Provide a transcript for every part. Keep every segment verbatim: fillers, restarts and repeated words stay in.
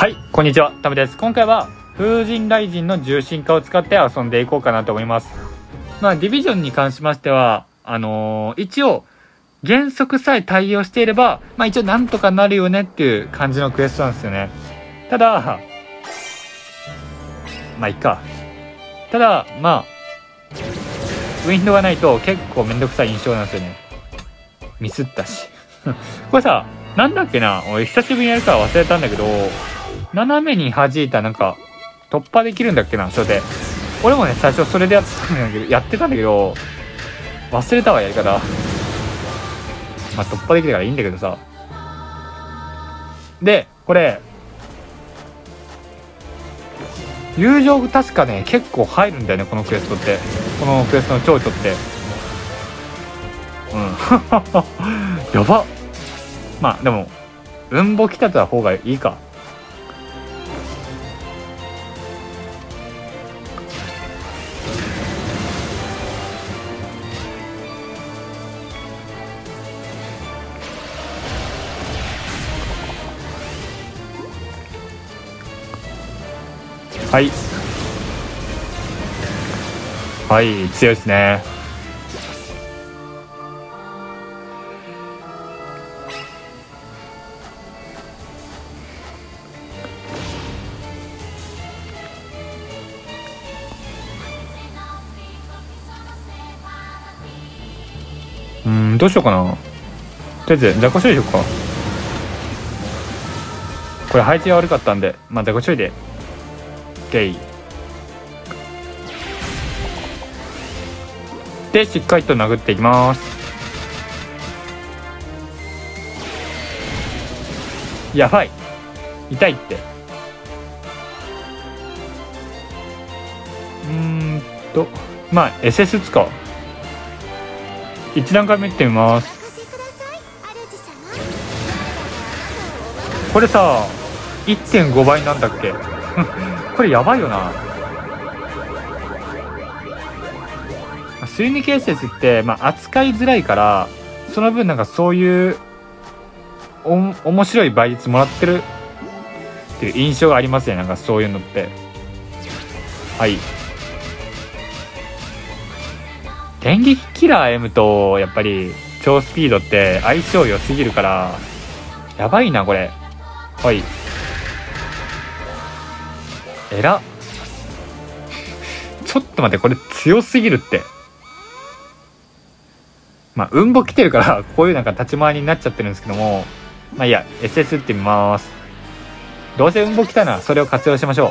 はい、こんにちは、タムです。今回は風神雷神の重心化を使って遊んでいこうかなと思います。まあディビジョンに関しましてはあのー、一応原則さえ対応していればまあ一応なんとかなるよねっていう感じのクエストなんですよね。ただまあいっかただまあウィンドがないと結構めんどくさい印象なんですよね。ミスったしこれさ、なんだっけな、俺久しぶりにやるから忘れたんだけど、斜めに弾いたなんか突破できるんだっけな、それで。俺もね最初それでやってたんだけどやってたんだけど忘れたわ、やり方。まあ突破できるからいいんだけどさ。でこれ友情確かね結構入るんだよね、このクエストって。このクエストの蝶々ってうんやば。まあでも運ボ来たた方がいいか。はいはい強いですね。うーんどうしようかな。とりあえず雑魚処理しようか。これ配置が悪かったんでまあ雑魚処理でゲイでしっかりと殴っていきます。やばい、痛いって。うーんとまあ エスエス 使おう。いち段階目いってみます。これさ いってんご 倍なんだっけこれやばいよな。水抜き エスエス って、まあ、扱いづらいからその分なんかそういうお面白い倍率もらってるっていう印象がありますね、なんかそういうのって。はい電撃キラー M とやっぱり超スピードって相性良すぎるからやばいなこれ。はいえらちょっと待って、これ強すぎるって。まあ運ボ来てるからこういうなんか立ち回りになっちゃってるんですけども、まあいいや エスエス ってみます。どうせ運ボ来たならそれを活用しましょう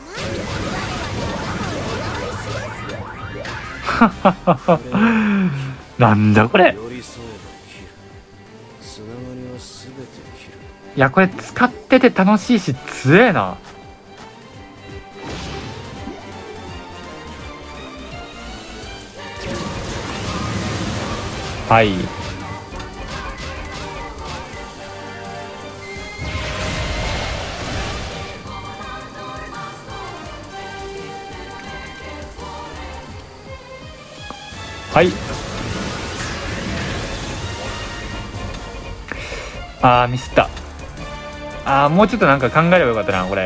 なんだこれ。いやこれ使ってて楽しいし強えな。はいはいあーミスった。あーもうちょっとなんか考えればよかったなこれ。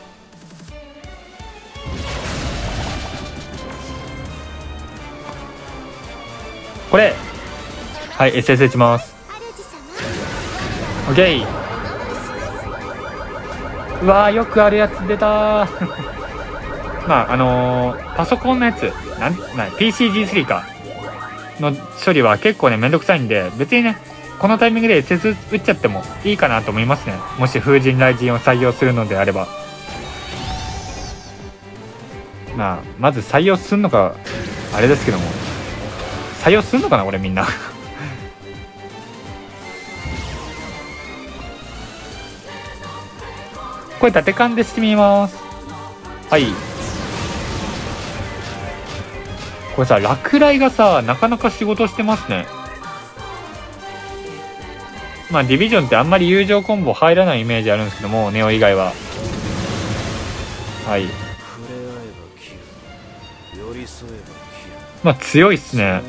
これはい エスエス 打ちます。オッケー。うわーよくあるやつ出たまああのー、パソコンのやつなんな ピーシージースリー かの処理は結構ねめんどくさいんで、別にねこのタイミングで エスエス 打っちゃってもいいかなと思いますね、もし風神雷神を採用するのであれば。まあまず採用すんのかあれですけども、採用すんのかなこれみんなこれ縦勘でしてみます。はいこれさ落雷がさなかなか仕事してますね。まあディビジョンってあんまり友情コンボ入らないイメージあるんですけども、ネオ以外は。はいまあ強いっすね。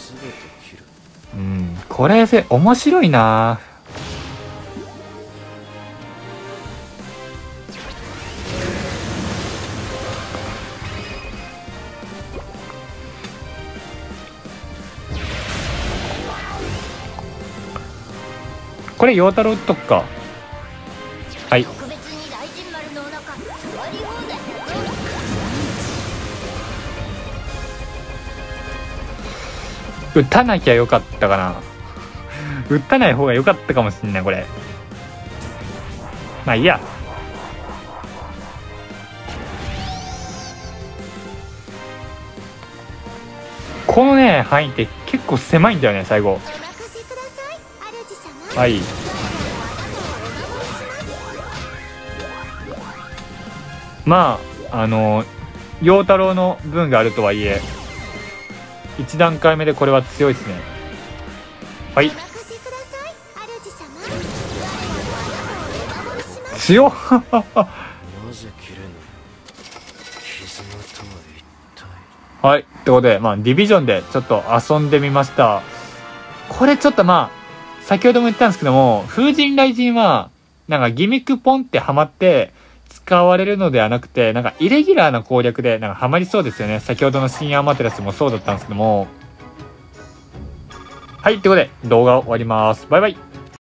うんこれ面白いな。 これ陽太郎打っとくか。はい。打たなきゃよかったかな。打たない方が良かったかもしんないこれ。まあいいや。このね範囲って結構狭いんだよね最後。はい。まああの陽太郎の分があるとはいえいち段階目でこれは強いですね。はい。強っはい。ってことで、まあ、ディビジョンでちょっと遊んでみました。これちょっとまあ、先ほども言ったんですけども、風神雷神は、なんかギミックポンってハマって、使われるのではなくて、なんかイレギュラーな攻略で、なんかハマりそうですよね。先ほどの深夜アマテラスもそうだったんですけども。はい。ってことで、動画を終わります。バイバイ。